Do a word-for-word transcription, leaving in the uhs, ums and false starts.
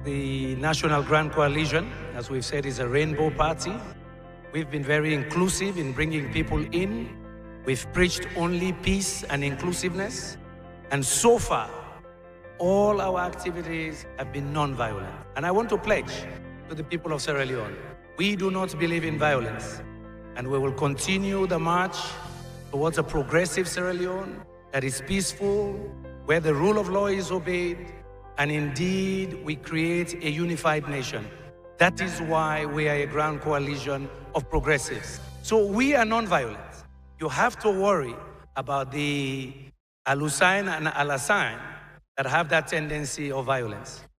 The National Grand Coalition, as we've said, is a rainbow party. We've been very inclusive in bringing people in. We've preached only peace and inclusiveness. And so far, all our activities have been non-violent. And I want to pledge to the people of Sierra Leone, we do not believe in violence. And we will continue the march towards a progressive Sierra Leone that is peaceful, where the rule of law is obeyed, and indeed we create a unified nation. That is why we are a grand coalition of progressives. So we are non-violent. You have to worry about the Al-Hussein and Al-Hassan that have that tendency of violence.